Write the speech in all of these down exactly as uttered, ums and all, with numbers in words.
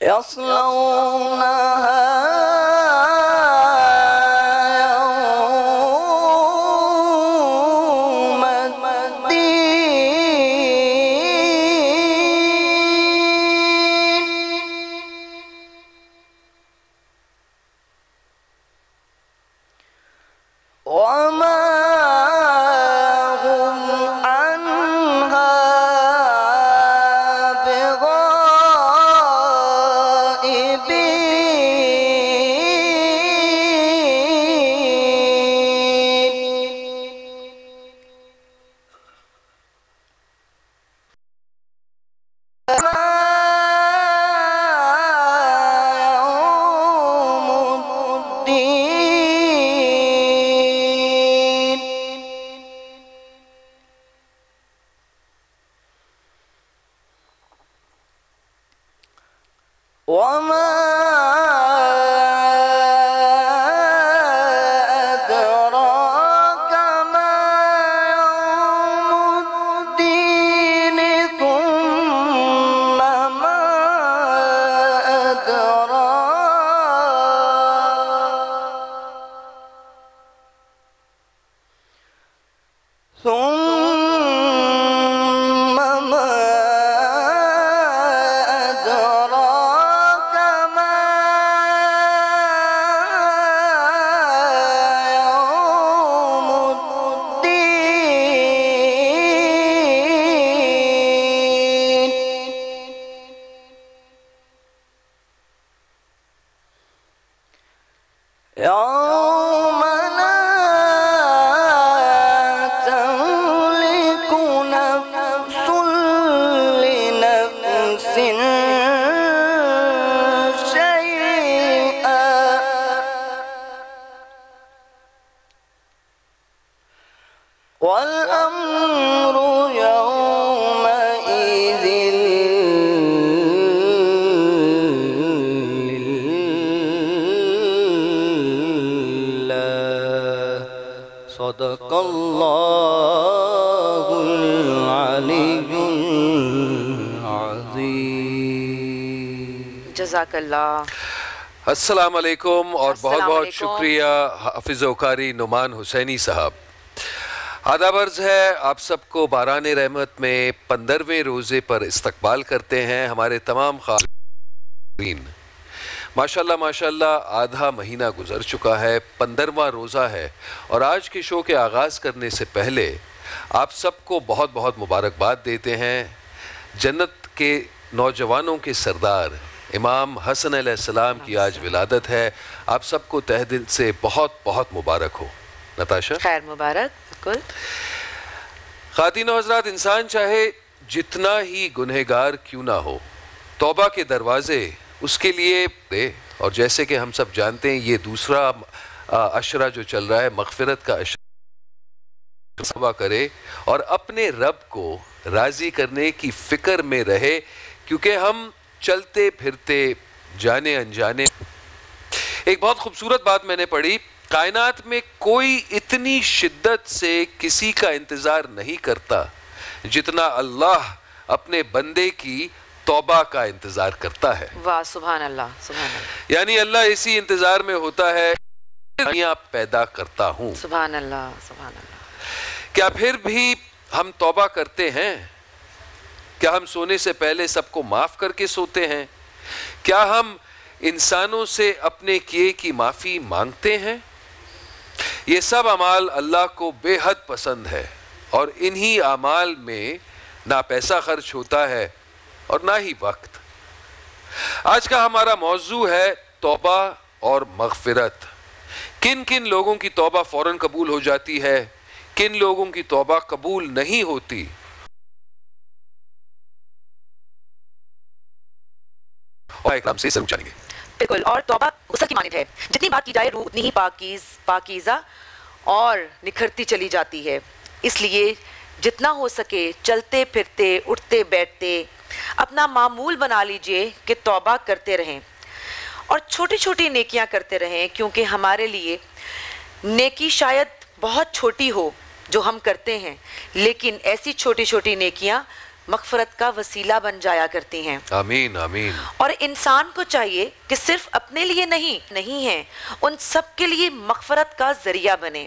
يصلونها يوم الدين وما هم عنها وما أدراك ما يوم الدين ثم ما أدراك ثم ما يوم لا تملك نفس لنفس شيئا والأمر يومئذ صدق اللہ العلی العظیم. جزاک اللہ. السلام علیکم اور بہت بہت شکریہ حافظ وقاری نعمان حسینی صاحب. آداب عرض ہے آپ سب کو باران رحمت میں پندرہویں روزے پر استقبال کرتے ہیں ہمارے تمام خالدین. ماشاءاللہ ماشاءاللہ آدھا مہینہ گزر چکا ہے، پندرہواں روزہ ہے، اور آج کے شو کے آغاز کرنے سے پہلے آپ سب کو بہت بہت مبارکباد دیتے ہیں. جنت کے نوجوانوں کے سردار امام حسن علیہ السلام کی آج ولادت ہے. آپ سب کو تہ دل سے بہت بہت مبارک ہو. نتاشا خیر مبارک. بالکل. خواتین و حضرات، انسان چاہے جتنا ہی گنہگار کیوں نہ ہو، توبہ کے دروازے اس کے لیے دے. اور جیسے کہ ہم سب جانتے ہیں یہ دوسرا عشرہ جو چل رہا ہے مغفرت کا عشرہ، توبہ کرے اور اپنے رب کو راضی کرنے کی فکر میں رہے، کیونکہ ہم چلتے پھرتے جانے انجانے. ایک بہت خوبصورت بات میں نے پڑھی، کائنات میں کوئی اتنی شدت سے کسی کا انتظار نہیں کرتا جتنا اللہ اپنے بندے کی توبہ کا انتظار کرتا ہے. واہ سبحان اللہ سبحان اللہ. یعنی اللہ اسی انتظار میں ہوتا ہے دنیا پیدا کرتا ہوں. سبحان اللہ سبحان اللہ. کیا پھر بھی ہم توبہ کرتے ہیں؟ کیا ہم سونے سے پہلے سب کو معاف کر کے سوتے ہیں؟ کیا ہم انسانوں سے اپنے کیے کی معافی مانگتے ہیں؟ یہ سب اعمال اللہ کو بے حد پسند ہے، اور انہی اعمال میں نہ پیسہ خرچ ہوتا ہے اور نہ ہی وقت. آج کا ہمارا موضوع ہے توبہ اور مغفرت. کن کن لوگوں کی توبہ فوراً قبول ہو جاتی ہے، کن لوگوں کی توبہ قبول نہیں ہوتی. اور اکرام سے ضرور جانیں گے. بالکل. اور توبہ غسل کی مانند ہے، جتنی بات کی جائے روح اتنی ہی پاکیز پاکیزہ اور نکھرتی چلی جاتی ہے. اس لیے جتنا ہو سکے چلتے پھرتے اٹھتے بیٹھتے اپنا معمول بنا لیجئے کہ توبہ کرتے رہیں اور چھوٹی چھوٹی نیکیاں کرتے رہیں، کیونکہ ہمارے لیے نیکی شاید بہت چھوٹی ہو جو ہم کرتے ہیں، لیکن ایسی چھوٹی چھوٹی نیکیاں مغفرت کا وسیلہ بن جایا کرتی ہیں. آمین آمین. اور انسان کو چاہیے کہ صرف اپنے لیے نہیں نہیں ہیں ان سب کے لیے مغفرت کا ذریعہ بنے.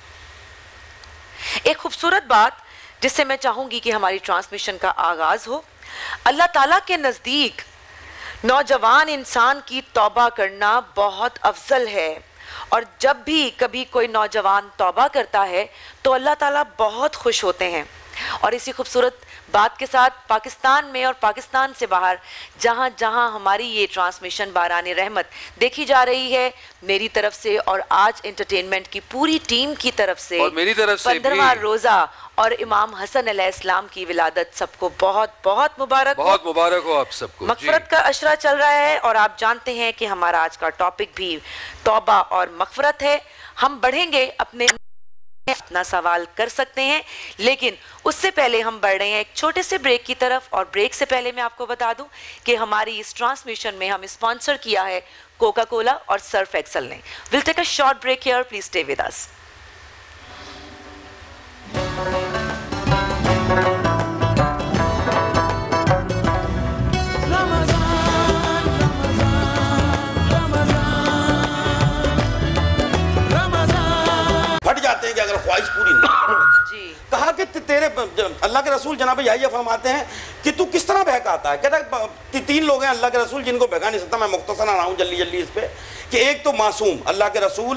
ایک خوبصورت بات جس سے میں چاہوں گی کہ ہماری ٹرانسمیشن کا آغاز ہو، اللہ تعالیٰ کے نزدیک نوجوان انسان کی توبہ کرنا بہت افضل ہے، اور جب بھی کبھی کوئی نوجوان توبہ کرتا ہے تو اللہ تعالیٰ بہت خوش ہوتے ہیں. اور اسی خوبصورت بات کے ساتھ پاکستان میں اور پاکستان سے باہر جہاں جہاں ہماری یہ ٹرانسمیشن باران رحمت دیکھی جا رہی ہے، میری طرف سے اور آج انٹرٹینمنٹ کی پوری ٹیم کی طرف سے اور میری طرف سے پندرہواں روزہ اور امام حسن علیہ السلام کی ولادت سب کو بہت بہت مبارک ہو. بہت مبارک ہو آپ سب کو. مغفرت کا عشرہ چل رہا ہے اور آپ جانتے ہیں کہ ہمارا آج کا ٹاپک بھی توبہ اور مغفرت ہے. ہم بڑھیں گے، اپنے اپنا سوال کر سکتے ہیں، لیکن اس سے پہلے ہم بڑھ رہے ہیں ایک چھوٹے سے بریک کی طرف. اور بریک سے پہلے میں آپ کو بتا دوں کہ ہماری اس ٹرانسمیشن میں ہم اسپانسر کیا ہے کوکا کولا اور سرف ایکسل نے. Well take a short break here, please stay with us. پھٹ جاتے ہیں کہ اگر خواہش پوری نہیں جی کہا کہ تیرے اللہ کے رسول جناب یحییٰ فرماتے ہیں کہ تو کس طرح بہکاتا ہے. کہتا ہے تین لوگ ہیں اللہ کے رسول جن کو بہکا نہیں سکتا. میں مختصر آ رہا ہوں جلدی جلدی اس پہ کہ ایک تو معصوم اللہ کے رسول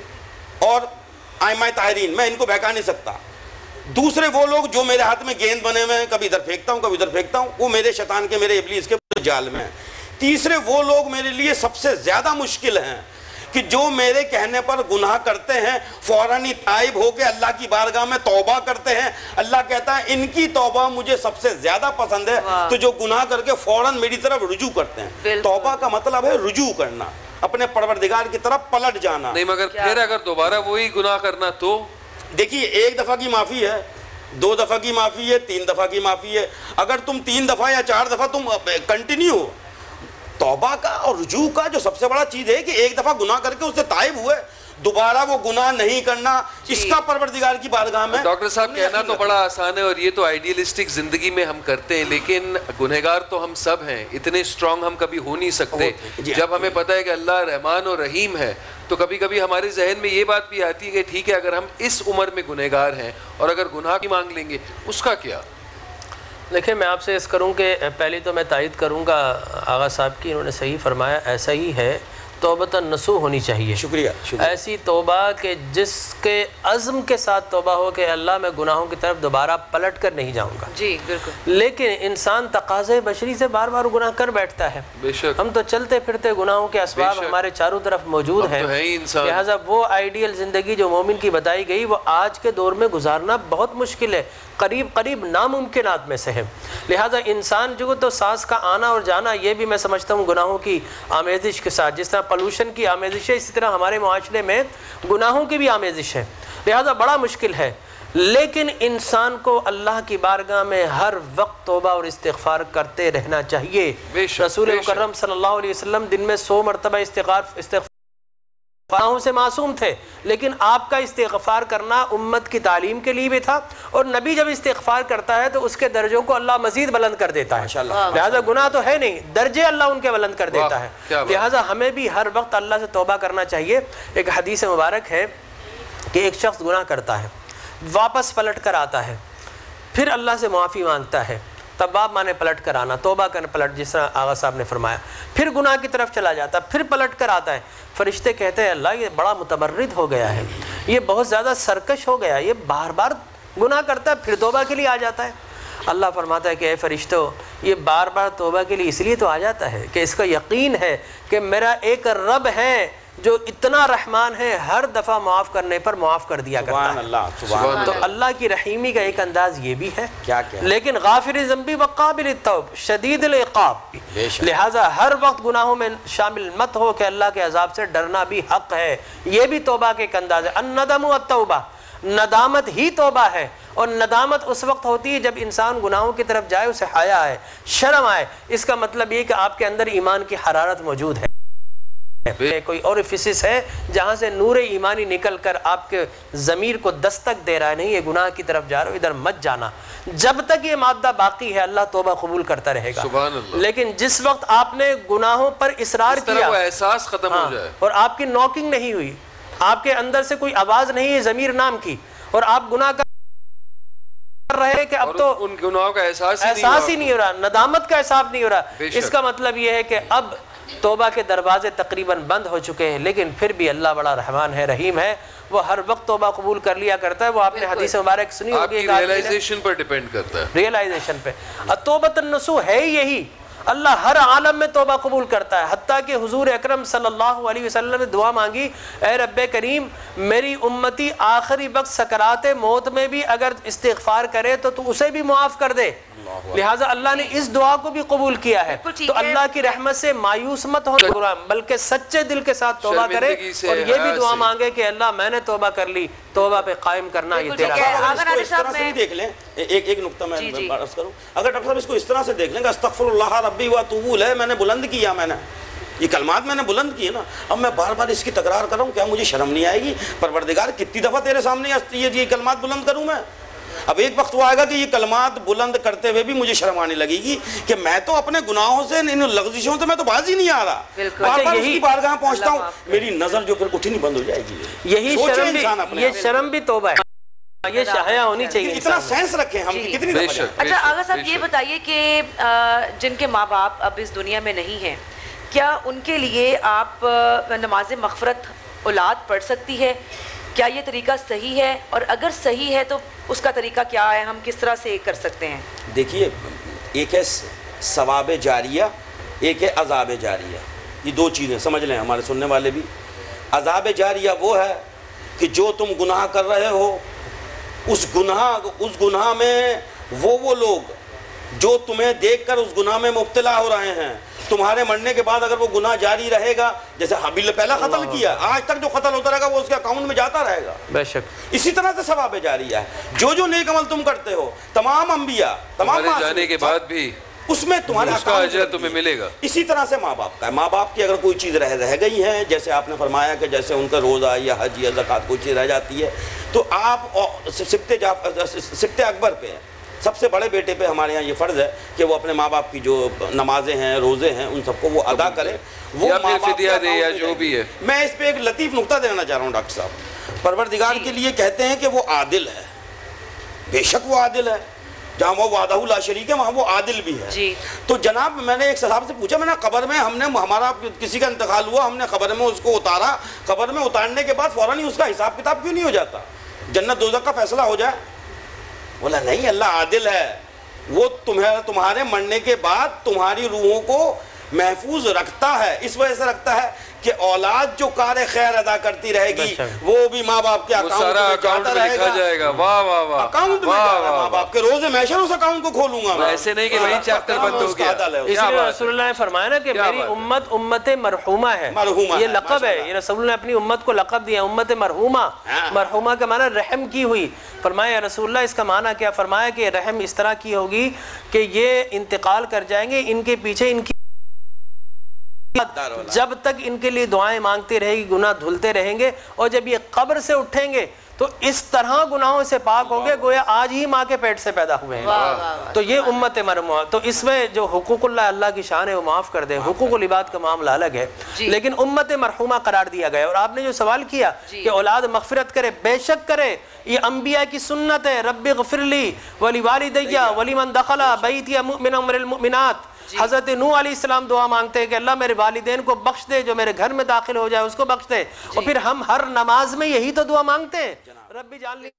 اور ائمہ طاہرین، میں ان کو بہکا نہیں سکتا. دوسرے وہ لوگ جو میرے ہاتھ میں گیند بنے ہوئے ہیں، کبھی ادھر پھینکتا ہوں کبھی ادھر پھینکتا ہوں، وہ میرے شیطان کے میرے ابلیس کے جال میں ہیں. تیسرے وہ لوگ میرے لیے سب سے زیادہ مشکل ہیں کہ جو میرے کہنے پر گناہ کرتے ہیں فوراً ہی تائب ہو کے اللہ کی بارگاہ میں توبہ کرتے ہیں. اللہ کہتا ہے ان کی توبہ مجھے سب سے زیادہ پسند ہے، تو جو گناہ کر کے فوراً میری طرف رجوع کرتے ہیں. توبہ کا مطلب ہے رجوع کرنا، اپنے پروردگار کی طرف پلٹ جانا. نہیں مگر پھر اگر دوبارہ وہی گناہ کرنا تو دیکھیے ایک دفعہ کی معافی ہے، دو دفعہ کی معافی ہے، تین دفعہ کی معافی ہے. اگر تم تین دفعہ یا چار دفعہ تم کنٹینیو ہو، توبہ کا اور رجوع کا جو سب سے بڑا چیز ہے کہ ایک دفعہ گناہ کر کے اس سے تائب ہوئے، دوبارہ وہ گناہ نہیں کرنا، اس کا پروردگار کی بارگاہ میں. ڈاکٹر صاحب کہنا تو بڑا آسان ہے اور یہ تو آئیڈیلسٹک زندگی میں ہم کرتے ہیں، لیکن گنہگار تو ہم سب ہیں. اتنے اسٹرانگ ہم کبھی ہو نہیں سکتے. جب ہمیں پتہ ہے کہ اللہ رحمان اور رحیم ہے تو کبھی کبھی ہمارے ذہن میں یہ بات بھی آتی ہے کہ ٹھیک ہے اگر ہم اس عمر میں گنہگار ہیں اور اگر گناہ کی مانگ لیں گے اس کا کیا؟ دیکھیں میں آپ سے اس کروں کہ پہلے تو میں تائید کروں گا آغا صاحب کی، انہوں نے صحیح فرمایا، ایسا ہی ہے. توبۃ نصوح ہونی چاہیے. شکریہ ایسی توبہ کہ جس کے عزم کے ساتھ توبہ ہو کہ اللہ میں گناہوں کی طرف دوبارہ پلٹ کر نہیں جاؤں گا. جی بالکل. لیکن انسان تقاضے بشری سے بار بار گناہ کر بیٹھتا ہے. بے شک ہم تو چلتے پھرتے گناہوں کے اسباب ہمارے چاروں طرف موجود ہیں. لہٰذا وہ آئیڈیل زندگی جو مومن کی بتائی گئی وہ آج کے دور میں گزارنا بہت مشکل ہے، قریب قریب ناممکنات میں سے ہے. لہٰذا انسان جو تو سانس کا آنا اور جانا یہ بھی میں سمجھتا ہوں گناہوں کی آمیزش کے ساتھ، جس طرح پولوشن کی آمیزش ہے اسی طرح ہمارے معاشرے میں گناہوں کی بھی آمیزش ہے. لہٰذا بڑا مشکل ہے، لیکن انسان کو اللہ کی بارگاہ میں ہر وقت توبہ اور استغفار کرتے رہنا چاہیے. رسول مکرم صلی اللہ علیہ وسلم دن میں سو مرتبہ استغفار استغفار گناہوں سے معصوم تھے، لیکن آپ کا استغفار کرنا امت کی تعلیم کے لیے بھی تھا، اور نبی جب استغفار کرتا ہے تو اس کے درجوں کو اللہ مزید بلند کر دیتا ہے. لہٰذا گناہ تو ہے نہیں، درجے اللہ ان کے بلند کر دیتا ہے. لہٰذا ہمیں بھی ہر وقت اللہ سے توبہ کرنا چاہیے. ایک حدیث مبارک ہے کہ ایک شخص گناہ کرتا ہے، واپس پلٹ کر آتا ہے، پھر اللہ سے معافی مانگتا ہے. تباب مانے پلٹ کر آنا، توبہ کر پلٹ، جس طرح آغا صاحب نے فرمایا. پھر گناہ کی طرف چلا جاتا، پھر پلٹ کر آتا ہے. فرشتے کہتے ہیں اللہ یہ بڑا متمرد ہو گیا ہے، یہ بہت زیادہ سرکش ہو گیا، یہ بار بار گناہ کرتا ہے پھر توبہ کے لیے آ جاتا ہے. اللہ فرماتا ہے کہ اے فرشتوں، یہ بار بار توبہ کے لیے اس لیے تو آ جاتا ہے کہ اس کا یقین ہے کہ میرا ایک رب ہے جو اتنا رحمان ہے، ہر دفعہ معاف کرنے پر معاف کر دیا کرتا ہے. تو اللہ کی رحیمی کا ایک انداز یہ بھی ہے، لیکن غافر ذنبی وقابل التوب شدید العقاب. لہٰذا ہر وقت گناہوں میں شامل مت ہو کہ اللہ کے عذاب سے ڈرنا بھی حق ہے. یہ بھی توبہ کے ایک انداز ہے. الندم والتوبہ، ندامت ہی توبہ ہے. اور ندامت اس وقت ہوتی ہے جب انسان گناہوں کی طرف جائے، اسے حیا آئے، شرم آئے. اس کا مطلب یہ کہ آپ کے اندر ایمان کی حرارت موجود ہے. کوئی اوریفیسس ہے جہاں سے نور ایمانی نکل کر آپ کے ضمیر کو دستک دے رہا ہے، نہیں یہ گناہ کی طرف جا رہا ہو، ادھر مت جانا. جب تک یہ مادہ باقی ہے اللہ توبہ قبول کرتا رہے گا. سبحان اللہ. لیکن جس وقت آپ نے گناہوں پر اصرار کیا، وہ احساس ختم ہو جائے اور آپ کی نوکنگ نہیں ہوئی، آپ کے اندر سے کوئی آواز نہیں ہے ضمیر نام کی، اور آپ گناہ کر رہے کہ اب تو ان گناہوں کا احساس احساس ہی نہیں ہو رہا، ندامت کا احساس نہیں ہو رہا، اس کا مطلب یہ ہے کہ اب توبہ کے دروازے تقریباً بند ہو چکے ہیں. لیکن پھر بھی اللہ بڑا رحمان ہے، رحیم ہے، وہ ہر وقت توبہ قبول کر لیا کرتا ہے. وہ آپ نے حدیث مبارک سنی ہوگی، آپ کی ریئلائزیشن پر ڈیپینڈ کرتا ہے، ریئلائزیشن پہ. توبۃ النصوح ہے یہی، اللہ ہر عالم میں توبہ قبول کرتا ہے. حتیٰ کہ حضور اکرم صلی اللہ علیہ وسلم نے دعا مانگی، اے رب کریم میری امتی آخری وقت سکرات موت میں بھی اگر استغفار کرے تو تو اسے بھی معاف کر دے. لہٰذا اللہ نے اس دعا کو بھی قبول کیا ہے. تو اللہ کی رحمت سے مایوس مت ہونا، بلکہ سچے دل کے ساتھ توبہ کرے اور یہ بھی دعا مانگے کہ اللہ میں نے توبہ کر لی، توبہ پہ قائم کرنا یہ تیرا ہے. اس طرح سے بھی دیکھ لیں، ایک ایک نقطہ میں عرض کروں، اگر ڈاکٹر صاحب اس کو اس طرح سے دیکھ لیں کہ استغفر اللہ ربی و اتوب الیہ، میں نے بلند کیا، میں نے یہ کلمات میں نے بلند کیے نا، اب میں بار بار اس کی تکرار کر رہا ہوں، کیا مجھے شرم نہیں آئے گی؟ پروردگار کتنی دفعہ تیرے سامنے یہ کلمات بلند کروں میں؟ اب ایک وقت وہ آئے گا کہ یہ کلمات بلند کرتے ہوئے بھی مجھے شرم آنے لگے گی کہ میں تو اپنے گناہوں سے، ان لغزشوں سے میں تو باز ہی نہیں آ رہا، بار بار اس کی بارگاہ پہنچتا ہوں، میری نظر جو پھر اٹھنی بند ہو جائے گی. یہی شرم بھی، یہ شرم بھی توبہ ہے، یہ حیا ہونی چاہیے. اتنا سینس رکھیں ہم کتنی دفعہ. اچھا آغا صاحب یہ بتائیے کہ جن کے ماں باپ اب اس دنیا میں نہیں ہیں، کیا ان کے لیے آپ نماز مغفرت اولاد پڑھ سکتی ہے؟ کیا یہ طریقہ صحیح ہے؟ اور اگر صحیح ہے تو اس کا طریقہ کیا ہے، ہم کس طرح سے کر سکتے ہیں؟ دیکھیے، ایک ہے ثواب جاریہ، ایک ہے عذاب جاریہ. یہ دو چیزیں سمجھ لیں ہمارے سننے والے بھی. عذاب جاریہ وہ ہے کہ جو تم گناہ کر رہے ہو، اس گناہ اس گناہ میں وہ وہ لوگ جو تمہیں دیکھ کر اس گناہ میں مبتلا ہو رہے ہیں، تمہارے مرنے کے بعد اگر وہ گناہ جاری رہے گا، جیسے حابیل نے پہلا قتل کیا، آج تک جو قتل ہوتا رہے گا وہ اس کے اکاؤنٹ میں جاتا رہے گا. بے شک. اسی طرح سے ثواب جاریہ ہے، جو جو نیک عمل تم کرتے ہو، تمام انبیاء، تمام جانے کے بعد بھی اس میں تمہارا اس کا اجر تمہیں ملے گا. اسی طرح سے ماں باپ کا ہے. ماں باپ کی اگر کوئی چیز رہ رہ گئی ہے، جیسے آپ نے فرمایا کہ جیسے ان کا روزہ یا حج یا زکوٰۃ کوئی چیز رہ جاتی ہے، تو آپ سبت سبت اکبر پہ ہے، سب سے بڑے بیٹے پہ ہمارے یہاں یہ فرض ہے کہ وہ اپنے ماں باپ کی جو نمازیں ہیں، روزے ہیں، ان سب کو وہ ادا کرے، وہ ماں باپ فدیہ دے یا جو بھی ہے. میں اس پہ ایک لطیف نقطہ دینا چاہ رہا ہوں ڈاکٹر صاحب. پروردگار کے لیے کہتے ہیں کہ وہ عادل ہے، بے شک وہ عادل ہے، جہاں وہ وحدہ لا شریک ہے وہاں وہ عادل بھی ہے. جی. تو جناب میں نے ایک صاحب سے پوچھا، میں نے قبر میں ہم نے ہمارا کسی کا انتقال ہوا، ہم نے قبر میں اس کو اتارا، قبر میں اتارنے کے بعد فوراً ہی اس کا حساب کتاب کیوں نہیں ہو جاتا، جنت دوزخ کا فیصلہ ہو جائے؟ بولا نہیں، اللہ عادل ہے، وہ تمہیں تمہارے مرنے کے بعد تمہاری روحوں کو محفوظ رکھتا ہے. اس وجہ سے رکھتا ہے کہ اولاد جو کار خیر ادا کرتی رہے گی وہ بھی ماں باپ کے اکاؤنٹ میں لکھا جائے گا. واہ واہ واہ، اکاؤنٹ میں جائے گا، ماں باپ کے روزے محشر اس اکاؤنٹ کو کھولوں گا. ایسے نہیں کہ وہی چیپٹر بند ہو گیا. اس لیے رسول اللہ نے فرمایا نا کہ میری امت امت مرحومہ ہے، یہ لقب ہے، یہ رسول اللہ نے اپنی امت کو لقب دیا امت مرحومہ. مرحومہ کا معنی رحم کی ہوئی. فرمایا رسول اللہ اس کا معنی کیا؟ فرمایا کہ رحم اس طرح کی ہوگی کہ یہ انتقال کر جائیں گے، ان کے پیچھے ان کی جب تک ان کے لیے دعائیں مانگتے رہے گی گناہ دھلتے رہیں گے، اور جب یہ قبر سے اٹھیں گے تو اس طرح گناہوں سے پاک ہوں گے گویا آج ہی ماں کے پیٹ سے پیدا ہوئے ہیں. تو یہ امت مرحومہ. تو اس میں جو حقوق اللہ اللہ کی شان ہے وہ معاف کر دے، حقوق العباد کا معاملہ الگ ہے، لیکن امت مرحومہ قرار دیا گیا. اور آپ نے جو سوال کیا کہ اولاد مغفرت کرے، بے شک کرے، یہ انبیاء کی سنت ہے. رب اغفر لی ولی والدی ولی من دخل بیتی مؤمنا من المؤمنات. حضرت نوح علیہ السلام دعا مانگتے ہیں کہ اللہ میرے والدین کو بخش دے، جو میرے گھر میں داخل ہو جائے اس کو بخش دے. اور پھر ہم ہر نماز میں یہی تو دعا مانگتے ہیں، ربی جان لی.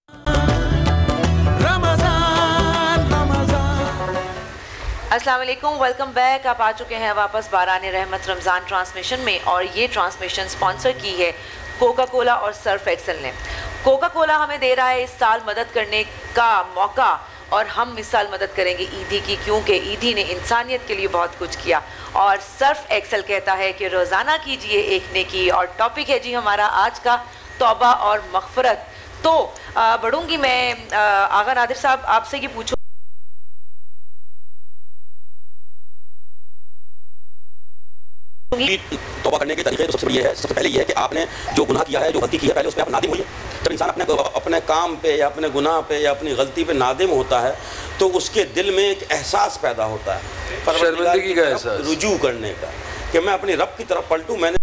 السلام علیکم، ویلکم بیک. آپ آ چکے ہیں واپس باران رحمت رمضان ٹرانسمیشن میں، اور یہ ٹرانسمیشن سپانسر کی ہے کوکا کولا اور سرف ایکسل نے. کوکا کولا ہمیں دے رہا ہے اس سال مدد کرنے کا موقع، اور ہم اس سال مدد کریں گے ایدھی کی، کیونکہ ایدھی نے انسانیت کے لیے بہت کچھ کیا. اور سرف ایکسل کہتا ہے کہ روزانہ کیجئے ایک نیکی. اور ٹاپک ہے جی ہمارا آج کا توبہ اور مغفرت. تو بڑھوں گی میں آغا نادر صاحب آپ سے یہ پوچھوں need توبہ کرنے کے طریقے تو سب سے بڑی یہ ہے، سب سے پہلے یہ ہے کہ آپ نے جو گناہ کیا ہے، جو غلطی کی ہے، پہلے اس پہ آپ نادم ہوئیے. جب انسان اپنے اپنے کام پہ یا اپنے گناہ پہ یا اپنی غلطی پہ نادم ہوتا ہے تو اس کے دل میں ایک احساس پیدا ہوتا ہے شرمندگی کا احساس، رجوع کرنے کا، کہ میں اپنی رب کی طرف پلٹوں، میں نے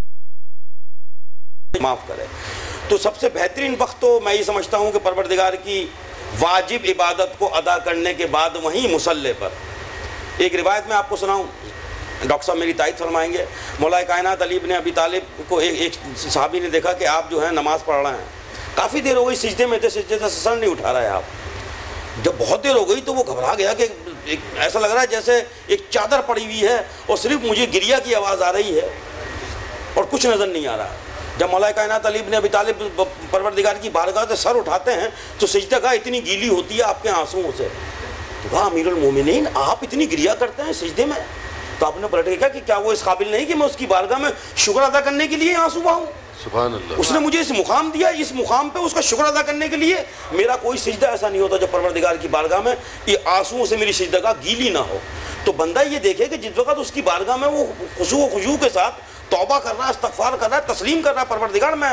معاف کرے. تو سب سے بہترین وقت تو میں یہ سمجھتا ہوں کہ پروردگار کی واجب عبادت کو ادا کرنے کے بعد وہیں مصلی پر. ایک روایت میں آپ کو سناؤں، ڈاکٹر صاحب میری تائید فرمائیں گے. مولا کائنات علی بن ابی طالب کو ایک ایک صحابی نے دیکھا کہ آپ جو ہیں نماز پڑھ رہے ہیں، کافی دیر ہو گئی سجدے میں تھے، سجدے سے سر نہیں اٹھا رہے آپ. جب بہت دیر ہو گئی تو وہ گھبرا گیا کہ ایسا لگ رہا ہے جیسے ایک چادر پڑی ہوئی ہے اور صرف مجھے گریا کی آواز آ رہی ہے اور کچھ نظر نہیں آ رہا. جب مولا کائنات علی بن ابی طالب پروردگار کی بارگاہ سے سر اٹھاتے ہیں تو سجدہ گاہ اتنی گیلی ہوتی ہے آپ کے آنسوؤں سے. تو کہا امیر المومنین آپ اتنی گریا کرتے ہیں سجدے میں؟ تو آپ نے پلٹ کے کہا کہ کیا وہ اس قابل نہیں کہ میں اس کی بارگاہ میں شکر ادا کرنے کے لیے آنسو بہاؤں؟ سبحان اللہ. اس نے مجھے اس مقام دیا، اس مقام پہ اس کا شکر ادا کرنے کے لیے میرا کوئی سجدہ ایسا نہیں ہوتا جب پروردگار کی بارگاہ میں یہ آنسوؤں سے میری سجدہ گاہ گیلی نہ ہو. تو بندہ یہ دیکھے کہ جس وقت اس کی بارگاہ میں وہ خشوع و خضوع کے ساتھ توبہ کر رہا ہے، استغفار کر رہا ہے، تسلیم کر رہا ہے، پروردگار میں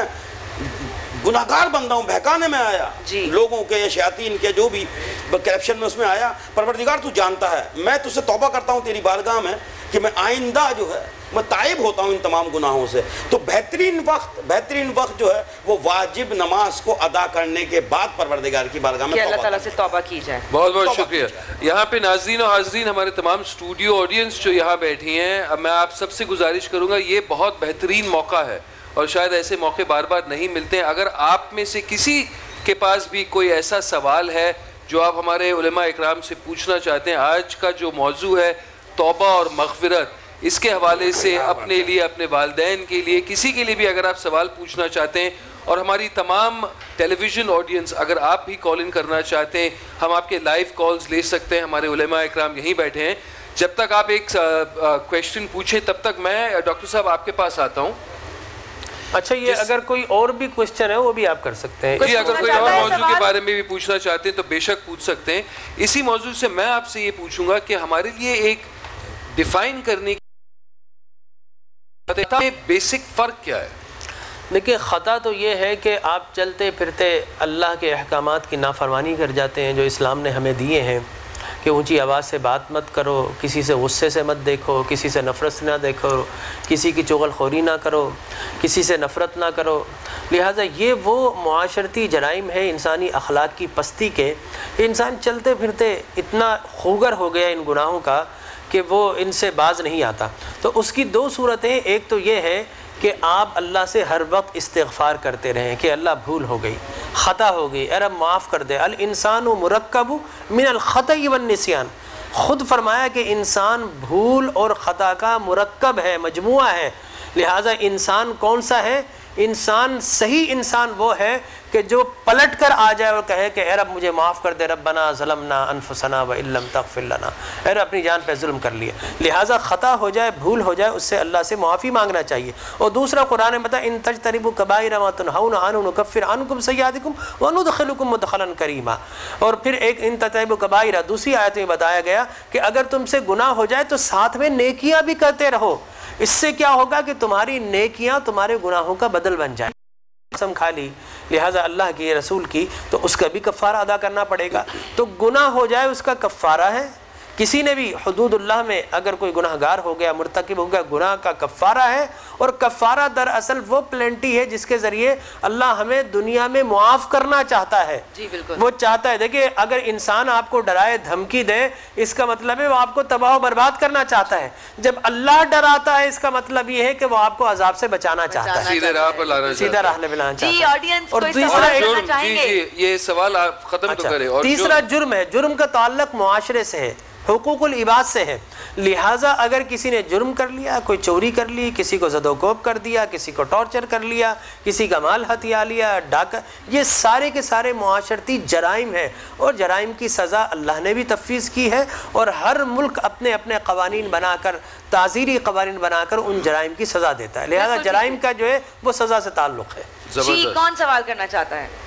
گناہگار بندہ ہوں، بہکانے میں آیا جی. لوگوں کے یا شیاطین کے جو بھی کرپشن میں اس میں آیا، پروردگار تو جانتا ہے، میں تجھ سے توبہ کرتا ہوں تیری بارگاہ میں کہ میں آئندہ جو ہے میں تائب ہوتا ہوں ان تمام گناہوں سے. تو بہترین وقت بہترین وقت جو ہے وہ واجب نماز کو ادا کرنے کے بعد پروردگار کی بارگاہ میں کہ اللہ تعالیٰ سے توبہ کی جائے. بہت بہت شکریہ. یہاں پہ ناظرین و حاضرین، ہمارے تمام اسٹوڈیو آڈینس جو یہاں بیٹھی ہیں، اب میں آپ سب سے گزارش کروں گا، یہ بہت بہترین موقع ہے اور شاید ایسے موقع بار بار نہیں ملتے ہیں. اگر آپ میں سے کسی کے پاس بھی کوئی ایسا سوال ہے جو آپ ہمارے علماء اکرام سے پوچھنا چاہتے ہیں، آج کا جو موضوع ہے توبہ اور مغفرت، اس کے حوالے سے اپنے لیے، اپنے والدین کے لیے، کسی کے لیے بھی اگر آپ سوال پوچھنا چاہتے ہیں، اور ہماری تمام ٹیلی ویژن آڈینس اگر آپ بھی کال ان کرنا چاہتے ہیں، ہم آپ کے لائیو کالز لے سکتے ہیں. ہمارے علماء اکرام یہیں بیٹھے ہیں. جب تک آپ ایک کویشچن پوچھیں تب تک میں ڈاکٹر صاحب آپ کے پاس آتا ہوں. اچھا، یہ اگر کوئی اور بھی کوشچن ہے وہ بھی آپ کر سکتے ہیں. جی، اگر کوئی اور موضوع کے بارے میں بھی پوچھنا چاہتے ہیں تو بے شک پوچھ سکتے ہیں. اسی موضوع سے میں آپ سے یہ پوچھوں گا کہ ہمارے لیے ایک ڈیفائن کرنے کی بیسک فرق کیا ہے؟ دیکھیں، خطا تو یہ ہے کہ آپ چلتے پھرتے اللہ کے احکامات کی نافرمانی کر جاتے ہیں جو اسلام نے ہمیں دیے ہیں، کہ اونچی آواز سے بات مت کرو، کسی سے غصے سے مت دیکھو، کسی سے نفرت سے نہ دیکھو، کسی کی چغل خوری نہ کرو، کسی سے نفرت نہ کرو. لہٰذا یہ وہ معاشرتی جرائم ہے انسانی اخلاق کی پستی کے. انسان چلتے پھرتے اتنا خوگر ہو گیا ان گناہوں کا کہ وہ ان سے باز نہیں آتا. تو اس کی دو صورتیں، ایک تو یہ ہے کہ آپ اللہ سے ہر وقت استغفار کرتے رہیں کہ اللہ بھول ہو گئی، خطا ہو گئی، اے رب معاف کر دے. الانسان مرکب من الخطأ والنسیان. خود فرمایا کہ انسان بھول اور خطا کا مرکب ہے، مجموعہ ہے. لہٰذا انسان کون سا ہے؟ انسان صحیح انسان وہ ہے کہ جو پلٹ کر آ جائے اور کہے کہ اے رب مجھے معاف کر دے، ربنا ظلمنا انفسنا وان لم تغفر لنا، اے رب اپنی جان پہ ظلم کر لیا. لہٰذا خطا ہو جائے، بھول ہو جائے، اس سے اللہ سے معافی مانگنا چاہیے. اور دوسرا قرآن میں بتا، ان تجتنبوا کبائر ما تنہون عنہ نکفر عنکم سیئاتکم وندخلکم مدخلا کریما. اور پھر ایک ان تجتنبوا کبائر دوسری آیت میں بتایا گیا کہ اگر تم سے گناہ ہو جائے تو ساتھ میں نیکیاں بھی کرتے رہو. اس سے کیا ہوگا کہ تمہاری نیکیاں تمہارے گناہوں کا بدل بن جائیں. قسم کھا لی لہٰذا اللہ کی رسول کی تو اس کا بھی کفارہ ادا کرنا پڑے گا. تو گناہ ہو جائے اس کا کفارہ ہے. کسی نے بھی حدود اللہ میں اگر کوئی گناہ گار ہو گیا، مرتکب ہو گیا، گناہ کا کفارہ ہے. اور کفارہ دراصل وہ پلنٹی ہے جس کے ذریعے اللہ ہمیں دنیا میں معاف کرنا چاہتا ہے. جی بالکل، وہ چاہتا ہے. دیکھیں، اگر انسان آپ کو ڈرائے، دھمکی دے، اس کا مطلب ہے وہ آپ کو تباہ و برباد کرنا چاہتا ہے. جب اللہ ڈراتا ہے اس کا مطلب یہ ہے کہ وہ آپ کو عذاب سے بچانا چاہتا ہے، سیدھے راہ پر لانا چاہتا ہے، سیدھا راہ میں لانا چاہتا ہے. جی آڈینس اور کوئی تیسرا سوال کرنا جی چاہیں گے؟ جی یہ سوال آپ ختم تو کریں. اور تیسرا جرم ہے. جرم کا تعلق معاشرے سے ہے، حقوق العباد سے ہے. لہٰذا اگر کسی نے جرم کر لیا، کوئی چوری کر لی، کسی کو زد و کوب کر دیا، کسی کو ٹارچر کر لیا، کسی کا مال ہتھیا لیا، ڈاکہ، یہ سارے کے سارے معاشرتی جرائم ہیں. اور جرائم کی سزا اللہ نے بھی تفویض کی ہے، اور ہر ملک اپنے اپنے قوانین بنا کر، تعزیری قوانین بنا کر ان جرائم کی سزا دیتا ہے. لہٰذا جرائم کا جو ہے وہ سزا سے تعلق ہے. جی کون سوال کرنا چاہتا ہے؟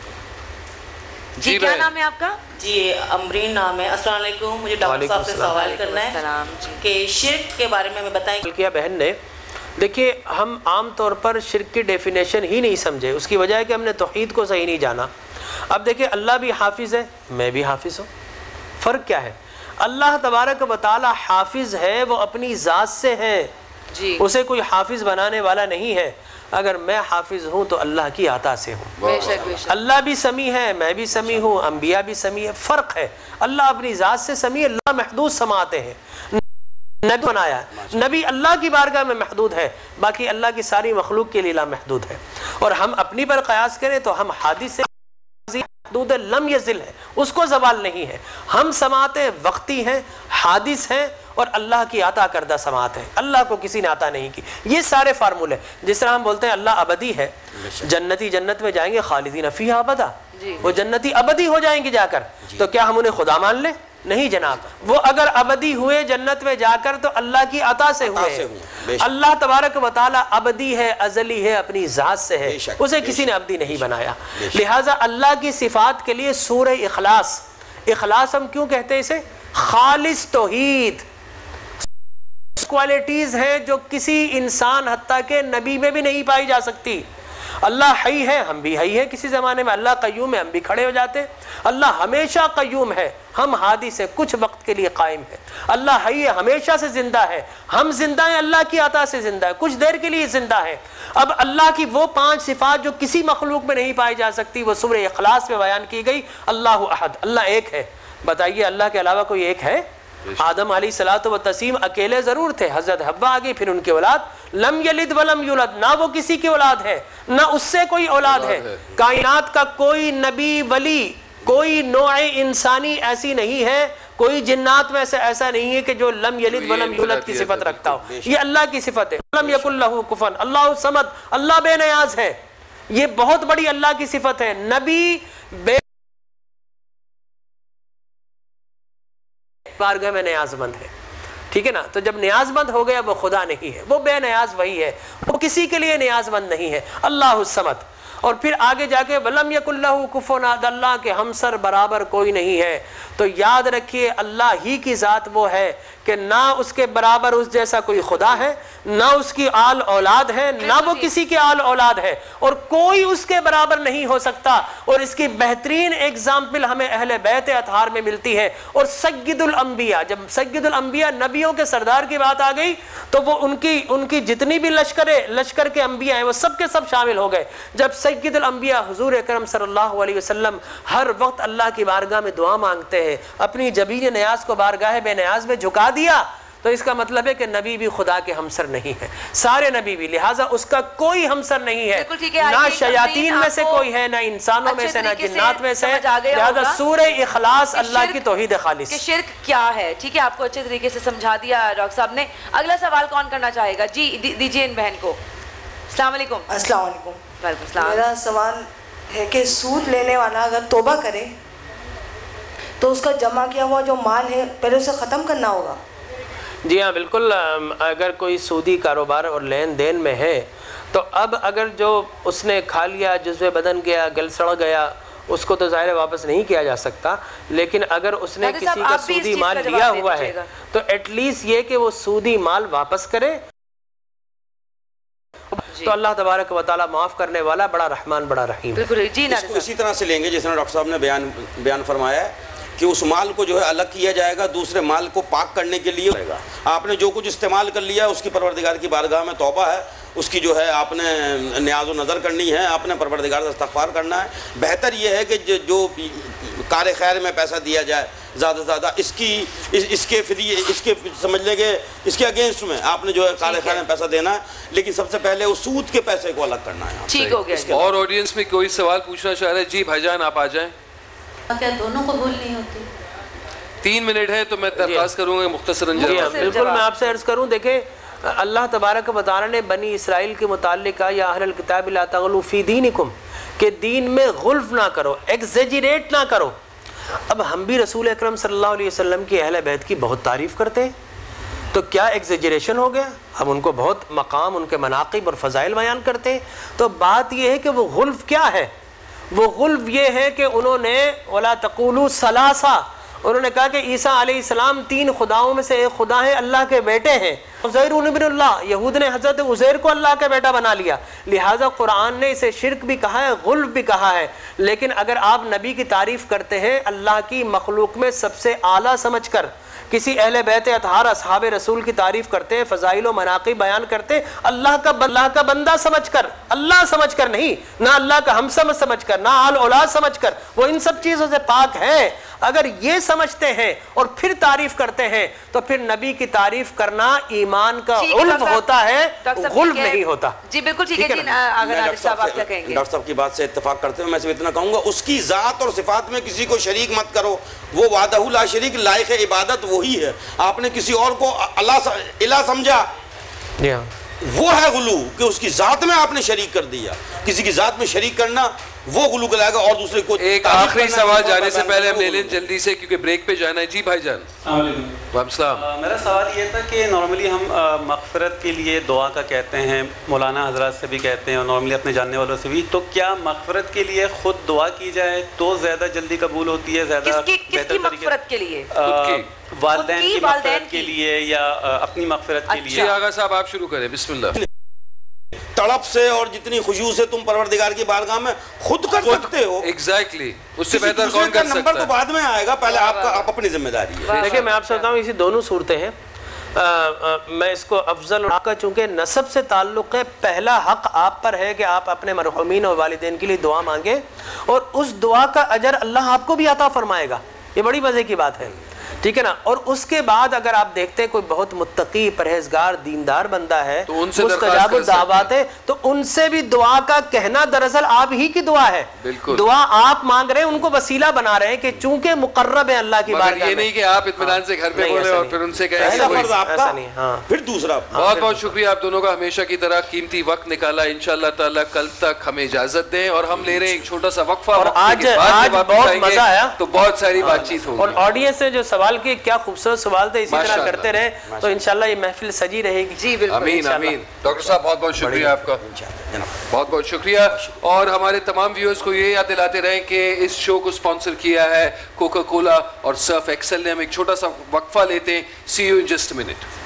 جی کیا نام ہے آپ کا؟ جی امرین نام ہے. السلام علیکم. مجھے ڈاکٹر صاحب سے سوال کرنا ہے کہ شرک کے بارے میں ہمیں بتائیں. کیا بہن نے دیکھیے ہم عام طور پر شرک کی ڈیفینیشن ہی نہیں سمجھے، اس کی وجہ ہے کہ ہم نے توحید کو صحیح نہیں جانا۔ اب دیکھیے اللہ بھی حافظ ہے، میں بھی حافظ ہوں، فرق کیا ہے؟ اللہ تبارک و تعالی حافظ ہے، وہ اپنی ذات سے ہے، جی اسے کوئی حافظ بنانے والا نہیں ہے۔ اگر میں حافظ ہوں تو اللہ کی عطا سے ہوں۔ بے شک بے شک اللہ بھی سمیع ہے، میں بھی سمیع ہوں، انبیاء بھی سمیع ہے، فرق ہے۔ اللہ اپنی ذات سے سمیع، اللہ محدود سماعتیں ہیں، نبی بنایا ہے، نبی اللہ کی بارگاہ میں محدود ہے، باقی اللہ کی ساری مخلوق کے لیے لامحدود ہے۔ اور ہم اپنی پر قیاس کریں تو ہم حادث سے محدود لم یزل ہے، اس کو زوال نہیں ہے۔ ہم سماعتیں وقتی ہیں، حادث ہیں، اور اللہ کی عطا کردہ سماعت ہے، اللہ کو کسی نے عطا نہیں کی۔ یہ سارے فارمولے، جس طرح ہم بولتے ہیں اللہ ابدی ہے، جنتی جنت میں جائیں گے خالدین فیہا ابدا، وہ جنتی ابدی ہو جائیں گے جا کر، تو کیا ہم انہیں خدا مان لیں؟ نہیں جناب، وہ اگر ابدی ہوئے جنت میں جا کر تو اللہ کی عطا سے ہوئے۔ اللہ تبارک و تعالی ابدی ہے، ازلی ہے، اپنی ذات سے ہے، اسے کسی نے ابدی نہیں بنایا۔ لہٰذا اللہ کی صفات کے لیے سورہ اخلاص، اخلاص ہم کیوں کہتے ہیں اسے؟ خالص توحید، کوالٹیز ہیں جو کسی انسان حتیٰ کہ نبی میں بھی نہیں پائی جا سکتی۔ اللہ حی ہے، ہم بھی حی ہے کسی زمانے میں، اللہ قیوم ہے، ہم بھی کھڑے ہو جاتے ہیں۔ اللہ ہمیشہ قیوم ہے، ہم حادث ہے، کچھ وقت کے لیے قائم ہے۔ اللہ حی ہے، ہمیشہ سے زندہ ہے، ہم زندہ ہیں، اللہ کی عطا سے زندہ ہے، کچھ دیر کے لیے زندہ ہے۔ اب اللہ کی وہ پانچ صفات جو کسی مخلوق میں نہیں پائی جا سکتی، وہ سورہ اخلاص میں بیان کی گئی۔ اللہ احد، اللہ ایک ہے۔ بتائیے اللہ کے علاوہ کوئی ایک ہے؟ آدم علیہ الصلوۃ والتسلیم اکیلے ضرور تھے، حضرت حوا آ گئی، پھر ان کی اولاد، لم یلد ولم یولد، نہ وہ کسی کی اولاد ہے نہ اس سے کوئی اولاد ہے۔ کائنات کا کوئی نبی ولی، کوئی نوع انسانی ایسی نہیں ہے، کوئی جنات میں سے ایسا نہیں ہے کہ جو لم یلد ولم یولد کی صفت رکھتا ہو۔ یہ اللہ کی صفت ہے، لم یکن لہ کفوا، اللہ الصمد، اللہ بے نیاز ہے، یہ بہت بڑی اللہ کی صفت ہے۔ نبی بے بارگاہ میں نیاز مند ہے، ٹھیک ہے نا؟ تو جب نیاز مند ہو گیا وہ خدا نہیں ہے، وہ بے نیاز وہی ہے، وہ کسی کے لیے نیاز مند نہیں ہے، اللہ الصمد۔ اور پھر آگے جا کے وَلَمْ يَكُنْ لَهُ كُفُوًا أَحَدٌ، اللہ کے ہمسر برابر کوئی نہیں ہے۔ تو یاد رکھیے اللہ ہی کی ذات وہ ہے کہ نہ اس کے برابر اس جیسا کوئی خدا ہے، نہ اس کی آل اولاد ہے، نہ وہ کسی کے آل اولاد ہے، اور کوئی اس کے برابر نہیں ہو سکتا۔ اور اس کی بہترین ایگزامپل ہمیں اہل بیت اطہار میں ملتی ہے۔ اور سید الانبیاء، جب سید الانبیاء نبیوں کے سردار کی بات آ گئی تو وہ ان کی ان کی جتنی بھی لشکر لشکر کے انبیاء ہیں وہ سب کے سب شامل ہو گئے۔ جب سید الانبیاء حضور اکرم صلی اللہ علیہ وسلم ہر وقت اللہ کی بارگاہ میں دعا مانگتے ہیں، اپنی جبین نیاز کو بارگاہ بے نیاز میں جھکا دیا، تو اس کا مطلب ہے کہ نبی بھی خدا کے ہمسر نہیں ہے، سارے نبی بھی، لہٰذا اس کا کوئی ہمسر نہیں ہے، نہ شیاطین میں سے کوئی ہے، نہ انسانوں میں سے، نہ جنات میں سے۔ لہٰذا سورہ اخلاص اللہ کی توحید خالص، کہ شرک کیا ہے، ٹھیک ہے، آپ کو اچھے طریقے سے سمجھا دیا ڈاکٹر صاحب نے۔ اگلا سوال کون کرنا چاہے گا؟ جی دیجیے ان بہن کو۔ السلام علیکم۔ السلام علیکم۔ وعلیکم السلام۔ میرا سوال ہے کہ سود لینے والا اگر توبہ کرے تو اس کا جمع کیا ہوا جو مال ہے پہلے اسے ختم کرنا ہوگا؟ جی ہاں بالکل، اگر کوئی سودی کاروبار اور لین دین میں ہے تو اب اگر جو اس نے کھا لیا، جزو بدن گیا، گل سڑ گیا، اس کو تو ظاہر واپس نہیں کیا جا سکتا، لیکن اگر اس نے کسی کا سودی مال لیا ہوا ہے تو ایٹ لیسٹ یہ کہ وہ سودی مال واپس کرے، تو اللہ تبارک و تعالیٰ معاف کرنے والا، بڑا رحمان، بڑا رحیم۔ اس کو اسی طرح سے لیں گے جس طرح ڈاکٹر صاحب نے بیان بیان فرمایا ہے کہ اس مال کو جو ہے الگ کیا جائے گا، دوسرے مال کو پاک کرنے کے لیے ہوگا۔ آپ نے جو کچھ استعمال کر لیا اس کی پروردگار کی بارگاہ میں توبہ ہے، اس کی جو ہے آپ نے نیاز و نظر کرنی ہے، آپ نے پروردگار سے استغفار کرنا ہے۔ بہتر یہ ہے کہ جو کار خیر میں پیسہ دیا جائے زیادہ سے زیادہ، اس کی اس, اس کے فری اس کے سمجھ لیں کہ اس کے اگینسٹ میں آپ نے جو ہے کار خیر میں پیسہ دینا ہے، لیکن سب سے پہلے اس سود کے پیسے کو الگ کرنا ہے۔ ٹھیک ہو گیا۔ اور آڈینس میں کوئی سوال پوچھنا چاہ رہے ہیں؟ جی بھائی جان آپ آ جائیں۔ کیا دونوں قبول نہیں ہوتی؟ تین منٹ ہے تو میں درخواست کروں گا مختصراً جواب۔ بالکل میں آپ سے عرض کروں، دیکھیں اللہ تبارک و تعالیٰ نے بنی اسرائیل کے متعلق کہا یا اہل الکتاب لا تغلوا فی دینکم، کہ دین میں غلف نہ کرو، ایگزیجریٹ نہ کرو۔ اب ہم بھی رسول اکرم صلی اللہ علیہ وسلم کی اہل بیت کی بہت تعریف کرتے ہیں، تو کیا ایگزیجریشن ہو گیا؟ ہم ان کو بہت مقام، ان کے مناقب اور فضائل بیان کرتے ہیں، تو بات یہ ہے کہ وہ غلف کیا ہے؟ وہ غلف یہ ہے کہ انہوں نے وَلَا تَقُولُوا ثَلَاثَةً، انہوں نے کہا کہ عیسیٰ علیہ السلام تین خداؤں میں سے ایک خدا ہے، اللہ کے بیٹے ہیں۔ عزیر ابن اللہ، یہود نے حضرت عزیر کو اللہ کا بیٹا بنا لیا، لہٰذا قرآن نے اسے شرک بھی کہا ہے، غلب بھی کہا ہے۔ لیکن اگر آپ نبی کی تعریف کرتے ہیں اللہ کی مخلوق میں سب سے اعلیٰ سمجھ کر، کسی اہل بیت اطہار اصحاب رسول کی تعریف کرتے ہیں، فضائل و مناقب بیان کرتے ہیں، اللہ کا اللہ کا بندہ سمجھ کر، اللہ سمجھ کر نہیں، نہ اللہ کا ہمسمجھ سمجھ کر، نہ آل اولاد سمجھ کر، وہ ان سب چیزوں سے پاک ہے۔ اگر یہ سمجھتے ہیں اور پھر تعریف کرتے ہیں تو پھر نبی کی تعریف کرنا ایمان کا علم ہوتا ہے، غلب نہیں ہوتا۔ جی بالکل ٹھیک ہے جی، اگر عارف صاحب آپ کیا کہیں گے؟ ڈاکٹر صاحب کی بات سے اتفاق کرتے ہوئے میں صرف اتنا کہوں گا، اس کی ذات اور صفات میں کسی کو شریک مت کرو، وہ وحدہ لا شریک لائق عبادت وہی ہے۔ آپ نے کسی اور کو اللہ الہ سمجھا، وہ ہے غلو کہ اس کی ذات میں آپ نے شریک کر دیا۔ کسی کی ذات میں شریک کرنا وہ غلو کہلائے گا، اور دوسرے کو ایک آخری سوال جانے سے پہلے ہم لے لیں جلدی سے کیونکہ بریک پہ جانا ہے۔ جی بھائی جان۔ وعلیکم السلام۔ میرا سوال یہ تھا کہ نارملی ہم مغفرت کے لیے دعا کا کہتے ہیں، مولانا حضرات سے بھی کہتے ہیں اور نارملی اپنے جاننے والوں سے بھی، تو کیا مغفرت کے لیے خود دعا کی جائے تو زیادہ جلدی قبول ہوتی ہے، زیادہ کس کی مغفرت کے لیے؟ والدین کی مغفرت کے لیے یا اپنی مغفرت کے لیے؟ جی آغا صاحب آپ شروع کریں، بسم اللہ۔ تڑپ سے اور جتنی خشوع سے تم پروردگار کی بارگاہ میں خود کر سکتے ہو، ایگزیکٹلی اس سے بہتر کون کر سکتا ہے؟ نمبر تو بعد میں آئے گا، پہلے آپ کا آپ اپنی ذمہ داری ہے۔ دیکھیں میں آپ سے بتاؤں اسی دونوں صورتیں ہیں، میں اس کو افضل اور کا چونکہ نسب سے تعلق ہے، پہلا حق آپ پر ہے کہ آپ اپنے مرحومین اور والدین کے لیے دعا مانگیں اور اس دعا کا اجر اللہ آپ کو بھی عطا فرمائے گا، یہ بڑی مزے کی بات ہے، ٹھیک ہے نا۔ اور اس کے بعد اگر آپ دیکھتے ہیں کوئی بہت متقی پرہیزگار دیندار بندہ ہے، مستجاب الدعوات ہے، تو ان سے بھی دعا کا کہنا دراصل آپ ہی کی دعا ہے، دعا آپ مانگ رہے ہیں، ان کو وسیلہ بنا رہے ہیں کہ چونکہ مقرب ہیں اللہ کی بارگاہ میں۔ یہ نہیں کہ آپ اطمینان سے گھر پہ بولے اور پھر ان سے کہیں پہلا فرض آپ کا، پھر دوسرا۔ بہت بہت شکریہ آپ دونوں کا، ہمیشہ کی طرح قیمتی وقت نکالا، انشاءاللہ تعالیٰ کل تک ہمیں اجازت دیں، اور ہم لے رہے ہیں ایک چھوٹا سا وقفہ، اور آج آج بہت مزہ آیا تو بہت ساری بات چیت ہوگی، اور آڈینس نے جو سوال کی کیا خوبصورت سوال تھے، اسی طرح کرتے رہے تو انشاءاللہ یہ محفل سجی رہے گی۔ جی بالکل، آمین آمین۔ ڈاکٹر صاحب بہت بہت شکریہ آپ کا، بہت بہت شکریہ، اور ہمارے تمام ویورز کو یہ یاد دلاتے رہیں کہ اس شو کو سپانسر کیا ہے کوکا کولا اور سرف ایکسل نے۔ ہم ایک چھوٹا سا وقفہ لیتے ہیں، see you in just minute.